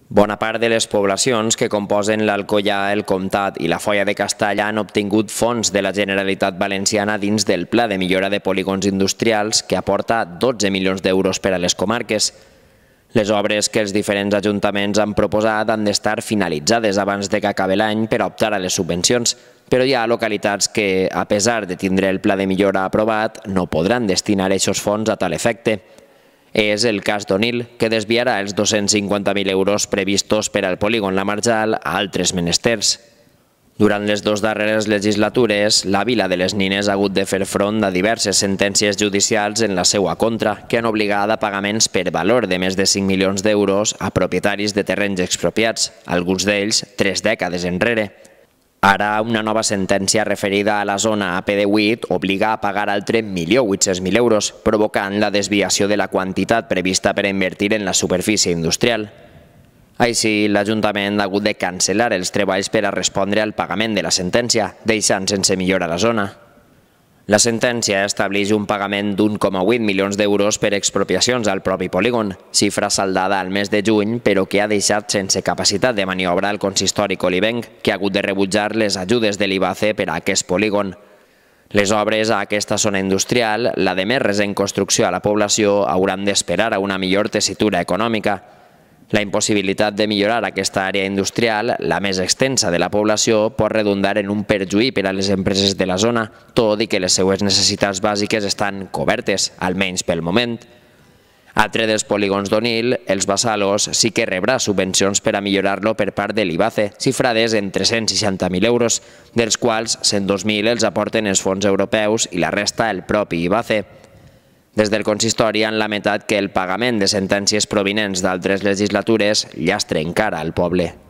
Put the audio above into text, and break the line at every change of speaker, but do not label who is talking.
Bona part de les poblacions que composen l'Alcoià, el Comtat i la Foia de Castalla han obtingut fons de la Generalitat Valenciana dins del Pla de Millora de Polígons Industrials que aporta 12 milions d'euros per a les comarques. Les obres que els diferents ajuntaments han proposat han d'estar finalitzades abans de que acabi l'any per optar a les subvencions, però hi ha localitats que, a pesar de tindre el Pla de Millora aprovat, no podran destinar aquests fons a tal efecte. És el cas d'Onil, que desviarà els 250.000 euros previstos per al polígon La Marjal a altres menesters. Durant les dues darreres legislatures, la Vila de les Nines ha hagut de fer front a diverses sentències judicials en la seva contra, que han obligat a pagaments per valor de més de 5 milions d'euros a propietaris de terrenys expropiats, alguns d'ells 3 dècades enrere. Ara, una nova sentència referida a la zona APD8 obliga a pagar altre 1.800.000 euros, provocant la desviació de la quantitat prevista per invertir en la superfície industrial. Així, l'Ajuntament ha hagut de cancel·lar els treballs per a respondre al pagament de la sentència, deixant sense millora la zona. La sentència estableix un pagament d'1,8 milions d'euros per expropiacions al propi polígon, xifra saldada al mes de juny, però que ha deixat sense capacitat de maniobra el consistori colibenc, que ha hagut de rebutjar les ajudes de l'IBACE per a aquest polígon. Les obres a aquesta zona industrial, la de més recent construcció a la població, hauran d'esperar a una millor tessitura econòmica. La impossibilitat de millorar aquesta àrea industrial, la més extensa de la població, pot redundar en un perjuí per a les empreses de la zona, tot i que les seues necessitats bàsiques estan cobertes, almenys pel moment. Altre dels polígons d'Onil, els Bassalos, sí que rebrà subvencions per a millorar-lo per part de l'IBACE, xifrades en 360.000 euros, dels quals 102.000 els aporten els fons europeus i la resta el propi IBACE. Des del consistori han lamentat que el pagament de sentències provinents d'altres legislatures llastre encara al poble.